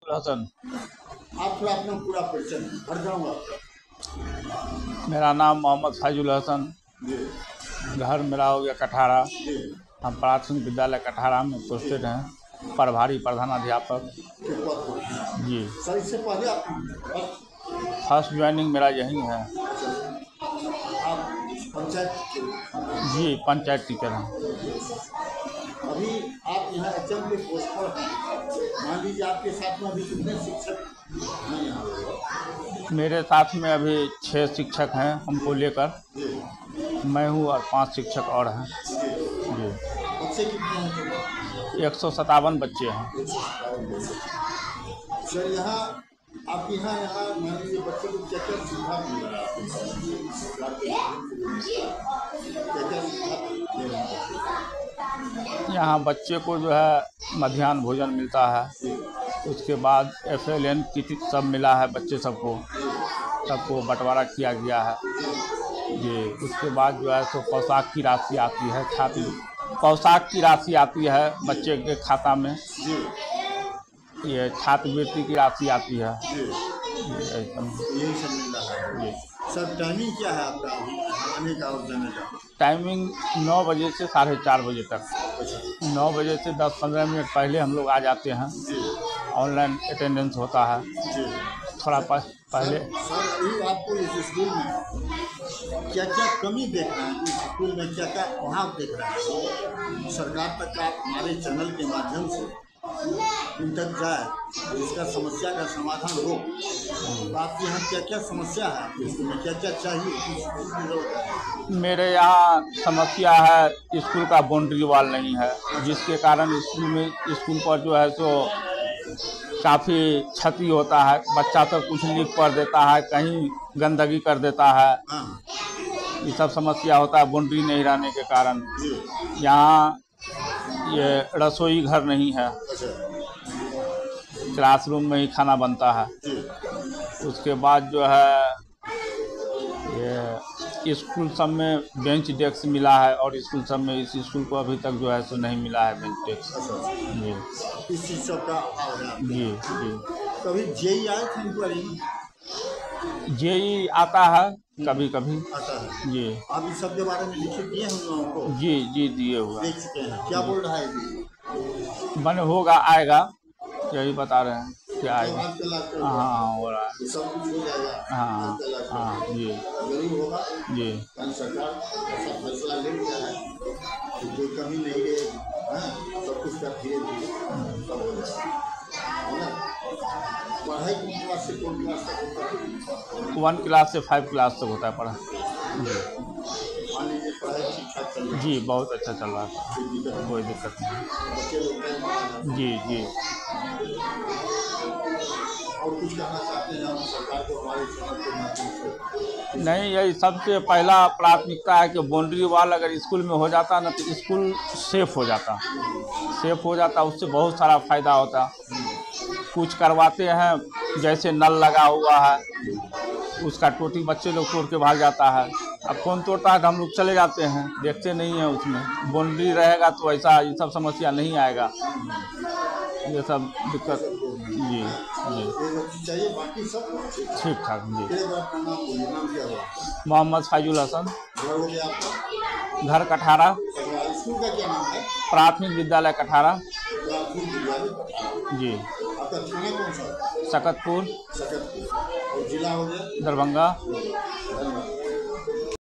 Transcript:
फाजुल हसन। आप थोड़ा अपना पूरा परिचय हर जाऊँगा। मेरा नाम मोहम्मद फाजुल हसन, घर मेरा हो गया कठारा। हम प्राथमिक विद्यालय कठारा में पोस्टेड हैं, प्रभारी प्रधानाध्यापक जी। सर इससे पहले आप फर्स्ट ज्वाइनिंग मेरा यहीं है पंचायत जी, पंचायत टीचर हैं। अभी आप यहाँ एचएम के पोस्ट पर हैं, मान लीजिए आपके साथ में अभी कितने शिक्षक हैं यहाँ? मेरे साथ में अभी 6 शिक्षक हैं हमको लेकर, मैं हूँ और 5 शिक्षक और हैं जी। बच्चे कितने हैं? 157 बच्चे हैं। सर यहाँ आप यहाँ मान लीजिए बच्चे को क्या क्या सुविधा मिल रहा है? यहाँ बच्चे को जो है मध्याह्न भोजन मिलता है, उसके बाद FLN किट सब मिला है बच्चे सबको बंटवारा किया गया है जी। उसके बाद जो है सो पोशाक की राशि आती है, पोशाक की राशि आती है बच्चे के खाता में, ये छात्रवृत्ति की राशि आती है यही सब मिल रहा है जी। सर टाइमिंग क्या है आपका आने का और जाने का? टाइमिंग 9 बजे से 4:30 बजे तक। 9 बजे से 10-15 मिनट पहले हम लोग आ जाते हैं, ऑनलाइन अटेंडेंस होता है थोड़ा पहले। सर अभी आपको इस स्कूल में क्या क्या कमी देख रहे हैं, इस स्कूल में क्या क्या अभाव देख रहे हैं, सरकार तक आप हमारे चैनल के माध्यम से उन तक जाए, इसका समस्या का समाधान हो, तो आपके यहाँ क्या क्या समस्या है, इसमें क्या क्या चाहिए? मेरे यहाँ समस्या है स्कूल का बाउंड्री वॉल नहीं है, जिसके कारण स्कूल पर जो है सो काफ़ी क्षति होता है। बच्चा सब कुछ लीक कर देता है, कहीं गंदगी कर देता है, ये सब समस्या होता है बाउंड्री नहीं रहने के कारण। यहाँ ये रसोई घर नहीं है, क्लासरूम में ही खाना बनता है। उसके बाद जो है ये स्कूल सब में बेंच डेस्क मिला है, और स्कूल सब में इस स्कूल को अभी तक जो है सो नहीं मिला है बेंच डेस्क जी। इस चीज़ सब का अभाव है जी। कभी जेई आए थे इंक्वायरी? जेई आता है कभी कभी आता है जी। आप इस सब के बारे में लिखित दिए हम लोगों को? जी दिए हुआ देख चुके हैं। क्या बोल रहा है? बने होगा, आएगा, यही बता रहे हैं कि आएगा। हाँ हो रहा है, सब कुछ हो जाएगा। हाँ जी जरूर होगा जी। सरकार ऐसा फैसला ले लिया है कि कोई कमी नहीं रहेगी, सब कुछ का धीरे सब हो जाएगा। पढ़ाई की क्लास से कौन क्लास तक होता है? 1 क्लास से 5 क्लास तक होता है पढ़ाई मान लीजिए पढ़ाई ठीक ठाक चल रही है? जी, बहुत अच्छा चल रहा है, कोई दिक्कत नहीं बच्चे लोग जी। और कुछ कहना चाहते हैं हम सरकार को हमारे चैनल के माध्यम से? नहीं, यही सबसे पहला प्राथमिकता है कि बाउंड्री वॉल अगर स्कूल में हो जाता ना तो स्कूल सेफ हो जाता, उससे बहुत सारा फ़ायदा होता। कुछ करवाते हैं जैसे नल लगा हुआ है, उसका टोटी बच्चे लोग तोड़ के भाग जाता है, अब कौन तोड़ता है तो हम लोग चले जाते हैं, देखते नहीं हैं। उसमें बाउंड्री रहेगा तो ऐसा ये सब समस्या नहीं आएगा, ये सब दिक्कत जी। चाहिए, बाकी सब ठीक ठाक जी। नाम क्या हुआ? मोहम्मद फाजुल हसन, घर हो गया आपका? घर कठारा, स्कूल का क्या नाम है? प्राथमिक विद्यालय कठारा जी। आपका थाना कौन सा? सकतपुर, और जिला हो गया दरभंगा।